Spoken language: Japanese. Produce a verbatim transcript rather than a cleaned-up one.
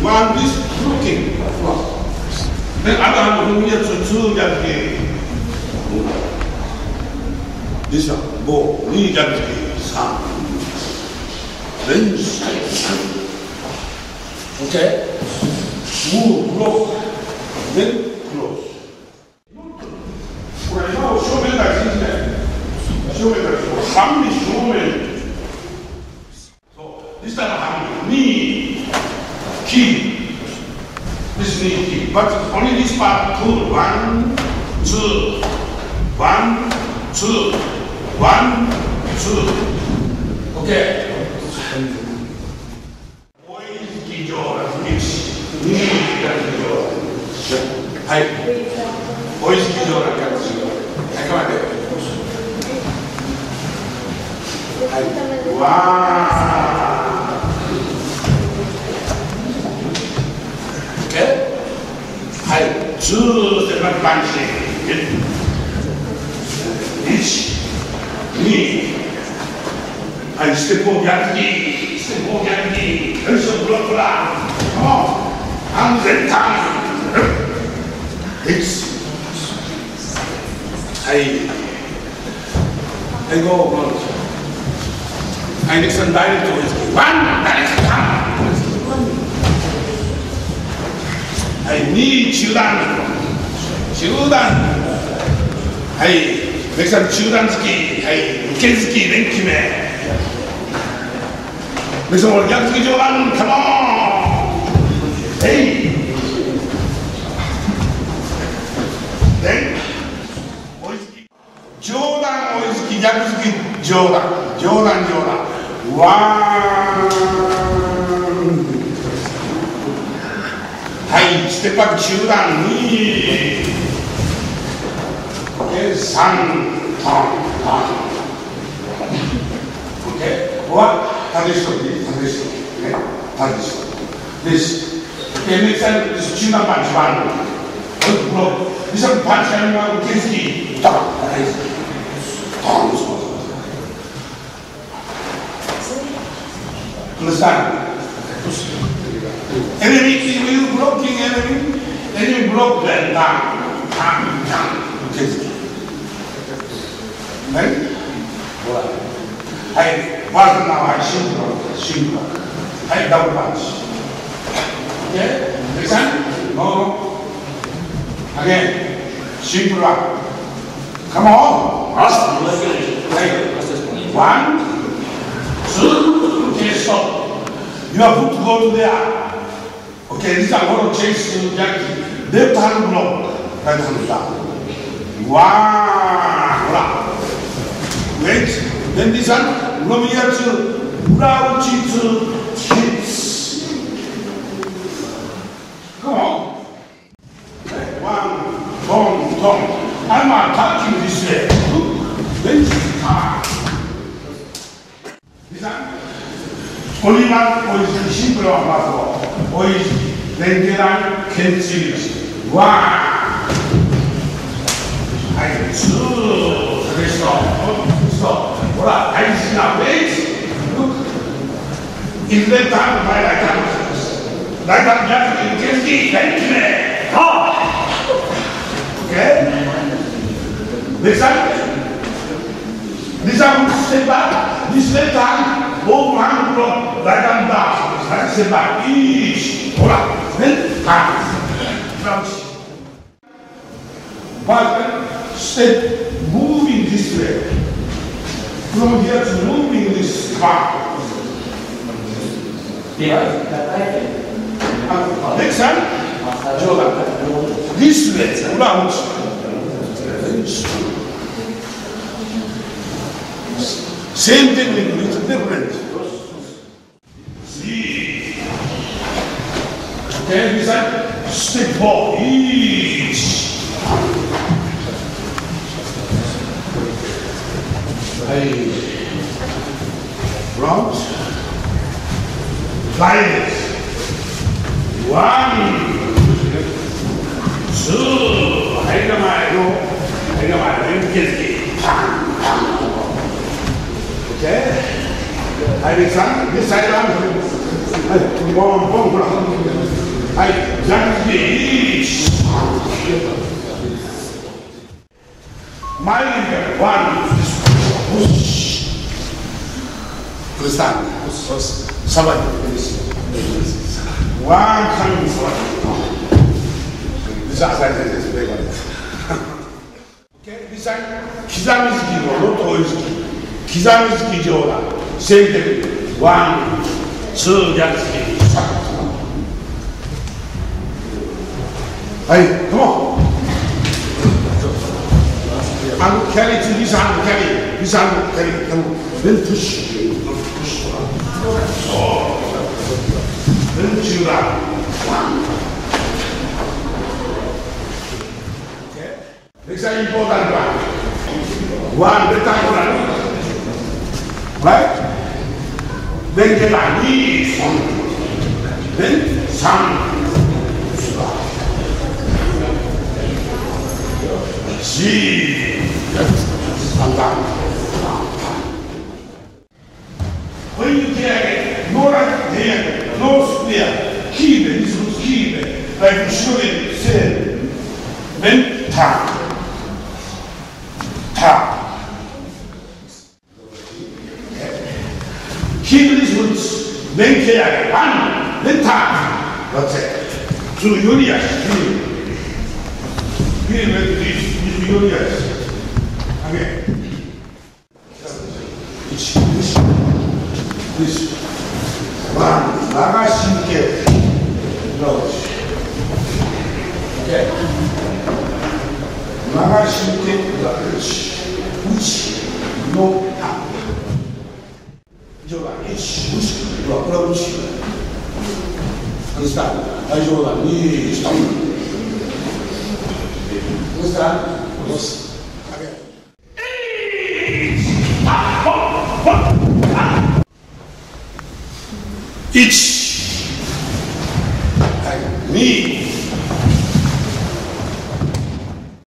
One is looking. Then other hand, from here to two, that this one, more, knee, that sun. Then side. Okay? Move, block, then close. Right now, show me that is there. Show me that. How many show me? So, this time, how many? Knee, key. This knee, key. But only this part, pull. One, two, one, two, one, two. Okay.はい、お意識上な感じ。はい、頑張って。はい、わー。OK？ はい、ツーステップパンチ。一、二。はい、ステップを逆に、ステップを逆に。よいしょ、ブロックだ。安全ターン。It's I I go front. I listen direct to his one direct come. I need children. Children. I listen children ski. I ukezuki renkime. Listen what yakuzuki joran. Come on. Hey. Then, 冗談追いつき、逆つき、冗談、冗談、冗談。ワン。はい、ステップアップ中段に。で、三、トン、トン。オッケー。ここは縦一人、縦一人、ね、縦一人。です。で、ネクストです。中段パンチワン。This one punch anyone against me. Stop. Understand? Enemy, if you blocking enemy, enemy block them down. Down, down. Against me. Then? I was now I shield, shield. I double punch. Okay? Listen? No. Again, simple one. Come on. One, two, okay, stop. You have to go to there. Okay, this is going to chase to Jackie. Left hand block, right hand down. One. Wait. Then this one, from here to crouch to hips. Come on. One, tom, tom. I'm attacking this way. Then ah. This one. Only one position, simple one muscle. Position. Then the line can see this. One. I two. Okay, stop. Stop. Alright, I see now. Wait. Look. In left hand, my right hand. Right hand, just you can see. Thank you. Ah. Okay? Next time, this time step back, this left hand, both hand block, right hand down, right step back, each, alright, then hand, crouch. But step moving this way, from here to moving this part. Uh, next time, this way, round. Same technique, little different. See. Okay, this side, step four, each. Hey. Round. Like this. One. Two. I got my no. I got my ring kiss. Okay. I did some. This side arm. ボンボンほらはいジャンプでいち前にワンよしこれささばいてワンカミンさばいてさあさいさいさいさい刻み好きのロトオイ好き刻み好き上段正確ワンツー逆好きサッはいカモンあのキャリー次さんのキャリー次さんのキャリーカモンthen push pushそうthen中段ワンNext time important one. One rectangular. Right? Then get like this. Then some. See. And down. When you get no right here, no square, keep it, this was keep it. Like you show it, say. Then turn. Keep these roots, then carry one, then tap. That's it. Two unions. Here, these unions. Again. This, this, this. One, Nagashike. Okay. Nagashike, the uchi no tap. 上段いち、無視、これは無視。これスタート。はい、上段に、ストップ。これスタート。戻す。いち、はい、に。